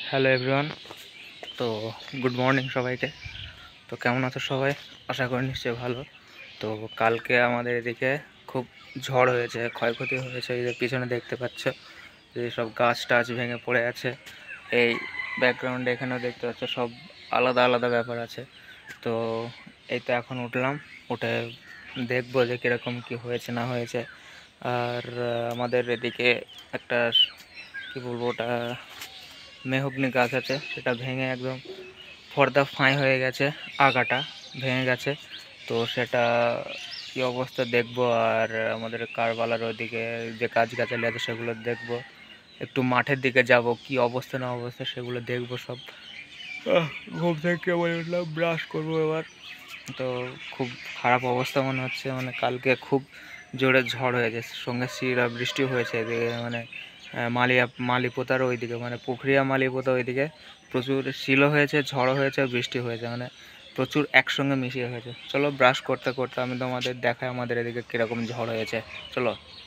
Hello everyone. তো good morning সবাইকে। তো কেমন আছো সবাই? আশা করি নিশ্চয়ই ভালো। তো কালকে আমাদের এদিকে খুব ঝড় হয়েছে, ক্ষয়ক্ষতি হয়েছে। এই যে পিছনে দেখতে পাচ্ছ যে সব গাছ টাছ ভেঙে পড়ে আছে। এই ব্যাকগ্রাউন্ডে এখানেও দেখতে পাচ্ছ, সব আলাদা আলাদা ব্যাপার আছে। তো এই তো এখন উঠলাম, উঠে দেখবো যে কীরকম কী হয়েছে না হয়েছে। আর আমাদের এদিকে একটা কী বলবো, ওটা মেহগনি গাছ আছে, সেটা ভেঙে একদম ফর্দা ফাঁই হয়ে গেছে, আগাটা ভেঙে গেছে। তো সেটা কি অবস্থা দেখবো। আর আমাদের কারবালার ওইদিকে যে গাছগাছালি আছে সেগুলো দেখবো। একটু মাঠের দিকে যাব, কি অবস্থা না অবস্থা সেগুলো দেখবো সব। ঘুম থেকে বলে উঠলাম, ব্রাশ করবো এবার। তো খুব খারাপ অবস্থা মনে হচ্ছে, মানে কালকে খুব জোরে ঝড় হয়েছে, সঙ্গে শিলা বৃষ্টি হয়েছে এদিকে, মানে মালিপোতার ওইদিকে, মানে পুখরিয়া মালিপোতা ওইদিকে প্রচুর শিলা হয়েছে, ঝড় হয়েছে, বৃষ্টি হয়েছে, মানে প্রচুর একসঙ্গে মিশিয়ে হয়েছে। চলো ব্রাশ করতে করতে আমি তোমাদের দেখাই আমাদের এদিকে কীরকম ঝড় হয়েছে। চলো।